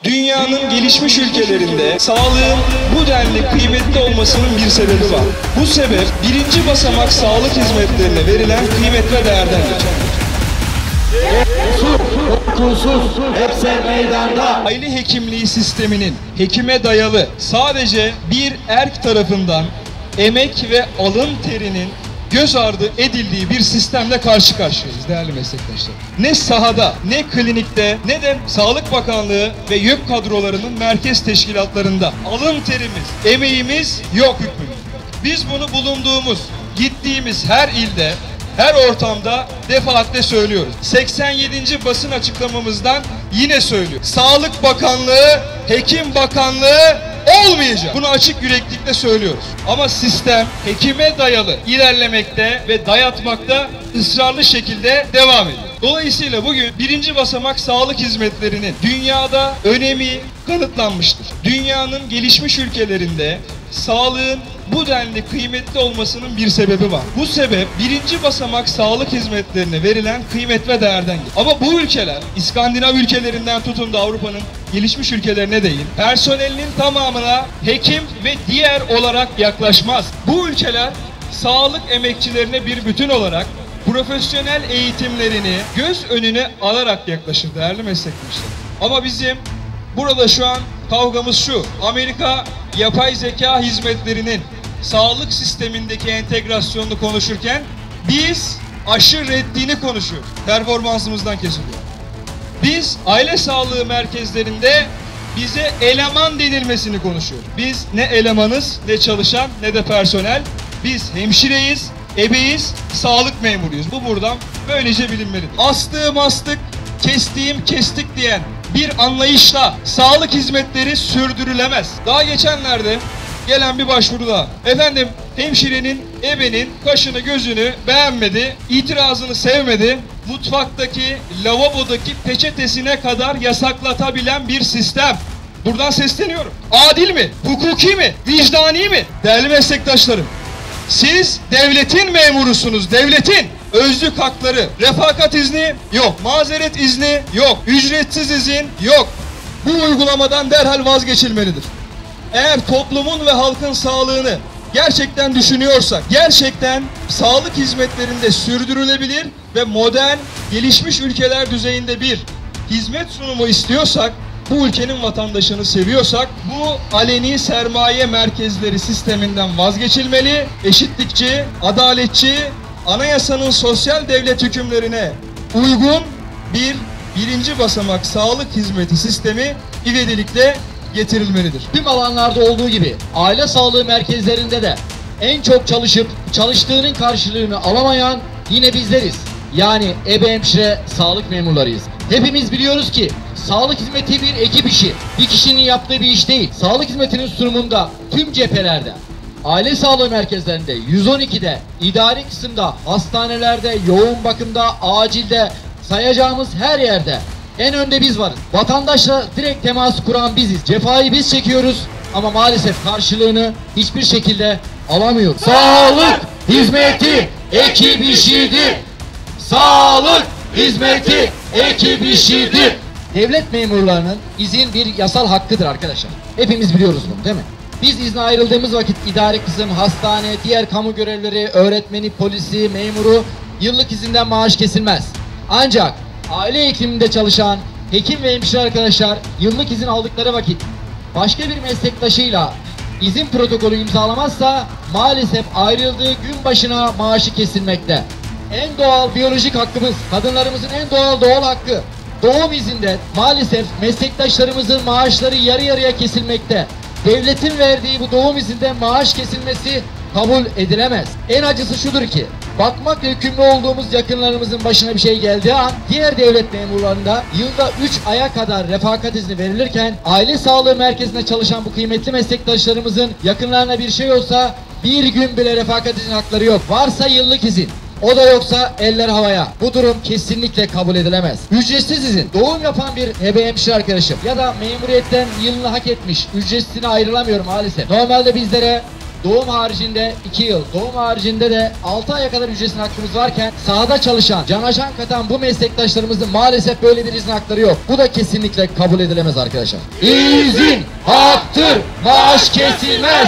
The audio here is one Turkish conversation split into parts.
Dünyanın gelişmiş ülkelerinde sağlığın bu denli kıymetli olmasının bir sebebi var. Bu sebep birinci basamak sağlık hizmetlerine verilen kıymet ve değerden geçer. Korkusuz, hepsi meydanda. Aile hekimliği sisteminin hekime dayalı sadece bir erk tarafından emek ve alın terinin göz ardı edildiği bir sistemle karşı karşıyayız değerli meslektaşlar. Ne sahada, ne klinikte, ne de Sağlık Bakanlığı ve YÖK kadrolarının merkez teşkilatlarında alın terimiz, emeğimiz yok hükmünde. Biz bunu bulunduğumuz, gittiğimiz her ilde, her ortamda defaatle söylüyoruz. 87. basın açıklamamızdan yine söylüyoruz. Sağlık Bakanlığı, Hekim Bakanlığı olmayacak. Bunu açık yüreklilikle söylüyoruz. Ama sistem hekime dayalı ilerlemekte ve dayatmakta ısrarlı şekilde devam ediyor. Dolayısıyla bugün birinci basamak sağlık hizmetlerinin dünyada önemi kanıtlanmıştır. Dünyanın gelişmiş ülkelerinde sağlığın bu denli kıymetli olmasının bir sebebi var. Bu sebep birinci basamak sağlık hizmetlerine verilen kıymet ve değerden gelir. Ama bu ülkeler İskandinav ülkelerinden tutun da Avrupa'nın gelişmiş ülkelerine değin, personelinin tamamına hekim ve diğer olarak yaklaşmaz. Bu ülkeler sağlık emekçilerine bir bütün olarak profesyonel eğitimlerini göz önüne alarak yaklaşır değerli meslektaşlar. Ama bizim burada şu an kavgamız şu: Amerika yapay zeka hizmetlerinin sağlık sistemindeki entegrasyonunu konuşurken biz aşı reddini konuşuyoruz. Performansımızdan kesiliyor. Biz aile sağlığı merkezlerinde bize eleman denilmesini konuşuyoruz. Biz ne elemanız, ne çalışan, ne de personel. Biz hemşireyiz, ebeyiz, sağlık memuruyuz. Bu buradan böylece bilinmelidir. Astığım astık, kestiğim kestik diyen bir anlayışla sağlık hizmetleri sürdürülemez. Daha geçenlerde gelen bir başvuruda efendim hemşirenin, ebenin kaşını gözünü beğenmedi, itirazını sevmedi, mutfaktaki, lavabodaki peçetesine kadar yasaklatabilen bir sistem. Buradan sesleniyorum. Adil mi? Hukuki mi? Vicdani mi? Değerli meslektaşlarım, siz devletin memurusunuz, devletin. Özlük hakları, refakat izni yok, mazeret izni yok, ücretsiz izin yok. Bu uygulamadan derhal vazgeçilmelidir. Eğer toplumun ve halkın sağlığını gerçekten düşünüyorsak, gerçekten sağlık hizmetlerinde sürdürülebilir ve modern, gelişmiş ülkeler düzeyinde bir hizmet sunumu istiyorsak, bu ülkenin vatandaşını seviyorsak, bu aleni sermaye merkezleri sisteminden vazgeçilmeli, eşitlikçi, adaletçi, anayasanın sosyal devlet hükümlerine uygun birinci basamak sağlık hizmeti sistemi ivedilikle getirilmelidir. Tüm alanlarda olduğu gibi aile sağlığı merkezlerinde de en çok çalışıp çalıştığının karşılığını alamayan yine bizleriz. Yani ebe hemşire sağlık memurlarıyız. Hepimiz biliyoruz ki sağlık hizmeti bir ekip işi. Bir kişinin yaptığı bir iş değil. Sağlık hizmetinin sunumunda tüm cephelerde, aile sağlığı merkezlerinde, 112'de, idari kısımda, hastanelerde, yoğun bakımda, acilde, sayacağımız her yerde en önde biz varız. Vatandaşla direkt temas kuran biziz. Cefayı biz çekiyoruz ama maalesef karşılığını hiçbir şekilde alamıyoruz. Sağlık hizmeti ekip işidir. Sağlık hizmeti ekip işidir. Devlet memurlarının izin bir yasal hakkıdır arkadaşlar. Hepimiz biliyoruz bunu, değil mi? Biz izne ayrıldığımız vakit idari kısım, hastane, diğer kamu görevlileri, öğretmeni, polisi, memuru yıllık izinden maaş kesilmez. Ancak aile hekiminde çalışan hekim ve hemşire arkadaşlar yıllık izin aldıkları vakit başka bir meslektaşıyla izin protokolü imzalamazsa maalesef ayrıldığı gün başına maaşı kesilmekte. En doğal biyolojik hakkımız, kadınlarımızın en doğal hakkı doğum izinde maalesef meslektaşlarımızın maaşları yarı yarıya kesilmekte. Devletin verdiği bu doğum izinde maaş kesilmesi kabul edilemez. En acısı şudur ki, bakmakla yükümlü olduğumuz yakınlarımızın başına bir şey geldiği an, diğer devlet memurlarında yılda 3 aya kadar refakat izni verilirken, aile sağlığı merkezinde çalışan bu kıymetli meslektaşlarımızın yakınlarına bir şey olsa, bir gün bile refakat izni hakları yok. Varsa yıllık izin. O da yoksa eller havaya. Bu durum kesinlikle kabul edilemez. Ücretsiz izin. Doğum yapan bir ebe hemşire arkadaşım ya da memuriyetten yılını hak etmiş, ücretsizine ayrılamıyor maalesef. Normalde bizlere doğum haricinde 2 yıl, doğum haricinde de 6 aya kadar ücretsiz hakkımız varken sahada çalışan, canaşan katan bu meslektaşlarımızın maalesef böyle bir izin hakları yok. Bu da kesinlikle kabul edilemez arkadaşlar. İzin haktır, maaş kesilmez.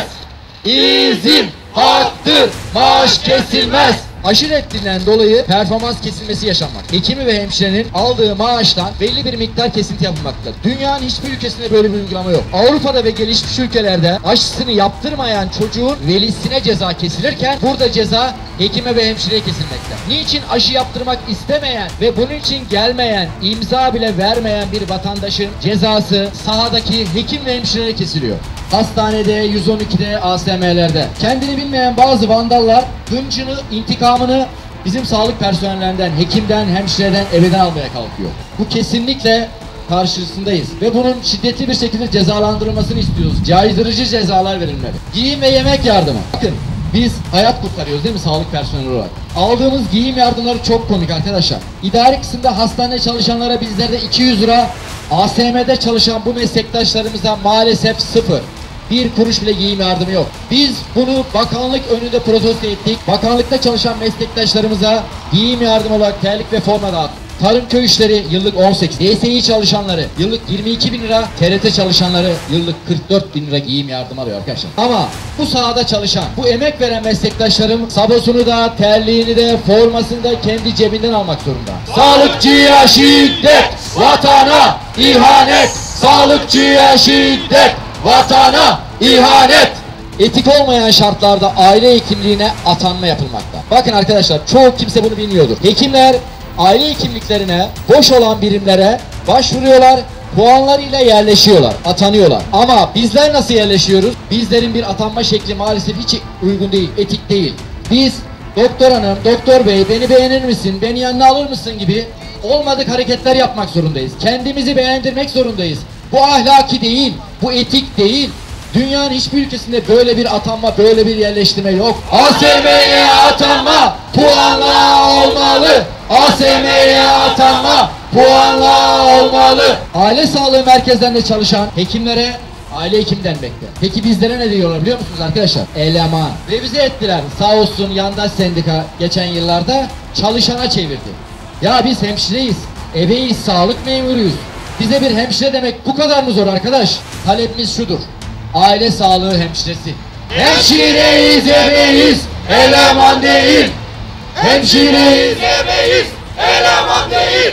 İzin haktır, maaş kesilmez. Aşı reddinden dolayı performans kesilmesi yaşanmak. Hekimi ve hemşirenin aldığı maaştan belli bir miktar kesinti yapılmaktadır. Dünyanın hiçbir ülkesinde böyle bir uygulama yok. Avrupa'da ve gelişmiş ülkelerde aşısını yaptırmayan çocuğun velisine ceza kesilirken burada ceza hekime ve hemşireye kesilmekte. Niçin aşı yaptırmak istemeyen ve bunun için gelmeyen, imza bile vermeyen bir vatandaşın cezası sahadaki hekim ve hemşireye kesiliyor? Hastanede, 112'de, ASM'lerde. Kendini bilmeyen bazı vandallar hıncını, intikamını bizim sağlık personellerinden, hekimden, hemşireden, ebeden almaya kalkıyor. Bu kesinlikle karşısındayız ve bunun şiddetli bir şekilde cezalandırılmasını istiyoruz. Caydırıcı cezalar verilmeli. Giyim ve yemek yardımı. Bakın biz hayat kurtarıyoruz değil mi sağlık personeli olarak? Aldığımız giyim yardımları çok komik arkadaşlar. İdari kısımda hastane çalışanlara bizlerde 200 lira, ASM'de çalışan bu meslektaşlarımıza maalesef 0. Bir kuruş bile giyim yardımı yok. Biz bunu bakanlık önünde protesto ettik. Bakanlıkta çalışan meslektaşlarımıza giyim yardımı olarak terlik ve forma dağıttık. Tarım köy işleri yıllık 18, DSİ çalışanları yıllık 22 bin lira, TRT çalışanları yıllık 44 bin lira giyim yardımı alıyor arkadaşlar. Ama bu sahada çalışan, bu emek veren meslektaşlarım sabosunu da, terliğini de, formasını da kendi cebinden almak zorunda. Sağlıkçıya şiddet, vatana ihanet. Sağlıkçıya şiddet, vatana ihanet. Etik olmayan şartlarda aile hekimliğine atanma yapılmakta. Bakın arkadaşlar çoğu kimse bunu bilmiyordur. Hekimler aile hekimliklerine, boş olan birimlere başvuruyorlar, puanlarıyla yerleşiyorlar, atanıyorlar. Ama bizler nasıl yerleşiyoruz? Bizlerin bir atanma şekli maalesef hiç uygun değil, etik değil. Biz doktor hanım, doktor bey beni beğenir misin, beni yanına alır mısın gibi olmadık hareketler yapmak zorundayız. Kendimizi beğendirmek zorundayız. Bu ahlaki değil, bu etik değil. Dünyanın hiçbir ülkesinde böyle bir atanma, böyle bir yerleştirme yok. ASM'ye atanma puanla olmalı. ASM'ye atanma puanla olmalı. Aile sağlığı merkezlerinde çalışan hekimlere aile hekim denmekte. Peki bizlere ne diyorlar biliyor musunuz arkadaşlar? Eleman. Revize ettiler. Sağ olsun yandaş sendika geçen yıllarda çalışana çevirdi. Ya biz hemşireyiz, ebeyiz, sağlık memuruyuz. Bize bir hemşire demek bu kadar mı zor arkadaş? Talepimiz şudur. Aile sağlığı hemşiresi. Hemşireyiz, ebeyiz, eleman değil. Hemşireyiz, ebeyiz, eleman değil.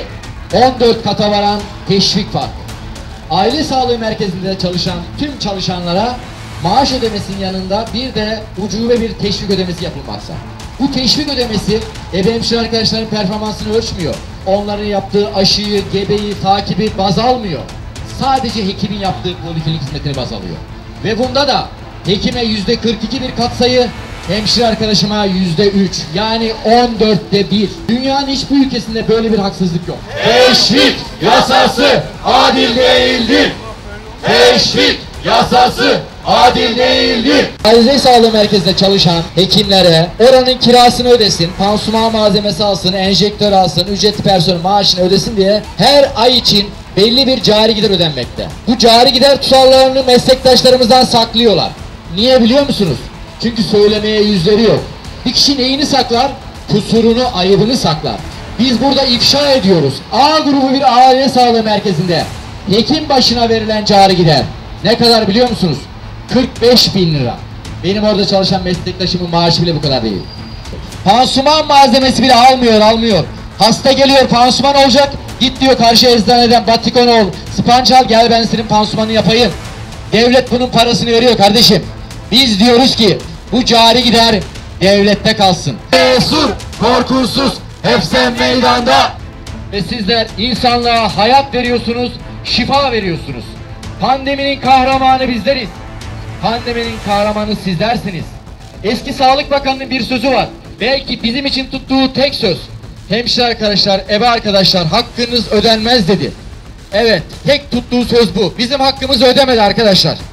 14 kata varan teşvik farkı. Aile sağlığı merkezinde çalışan tüm çalışanlara maaş ödemesinin yanında bir de ucube bir teşvik ödemesi yapılmakta. Bu teşvik ödemesi ebe hemşire arkadaşların performansını ölçmüyor. Onların yaptığı aşıyı, gebeyi, takibi baz almıyor. Sadece hekimin yaptığı poliklinik hizmetini baz alıyor. Ve bunda da hekime %42 bir katsayı, hemşire arkadaşıma %3, yani 14'te 1. Dünyanın hiçbir ülkesinde böyle bir haksızlık yok. Teşvik yasası adil değildir. Teşvik yasası adil değildir. Aile sağlığı merkezinde çalışan hekimlere oranın kirasını ödesin, pansuman malzemesi alsın, enjektör alsın, ücretli personel maaşını ödesin diye her ay için belli bir cari gider ödenmekte. Bu cari gider tutarlarını meslektaşlarımızdan saklıyorlar. Niye biliyor musunuz? Çünkü söylemeye yüzleri yok. Bir kişi neyini saklar? Kusurunu, ayıbını saklar. Biz burada ifşa ediyoruz. A grubu bir aile sağlığı merkezinde hekim başına verilen cari gider ne kadar biliyor musunuz? 45 bin lira. Benim orada çalışan meslektaşımın maaşı bile bu kadar değil. Pansuman malzemesi bile almıyor. Hasta geliyor, pansuman olacak. Git diyor karşı eczaneden Batikon ol, Spancal gel ben senin pansumanını yapayım. Devlet bunun parasını veriyor kardeşim. Biz diyoruz ki bu cari gider devlette kalsın. Cesur, korkusuz, hep sen meydanda. Ve sizler insanlığa hayat veriyorsunuz, şifa veriyorsunuz. Pandeminin kahramanı bizleriz. Pandeminin kahramanı sizlersiniz. Eski Sağlık Bakanı'nın bir sözü var. Belki bizim için tuttuğu tek söz. Hemşire arkadaşlar, ebe arkadaşlar hakkınız ödenmez dedi. Evet, tek tuttuğu söz bu. Bizim hakkımızı ödemedi arkadaşlar.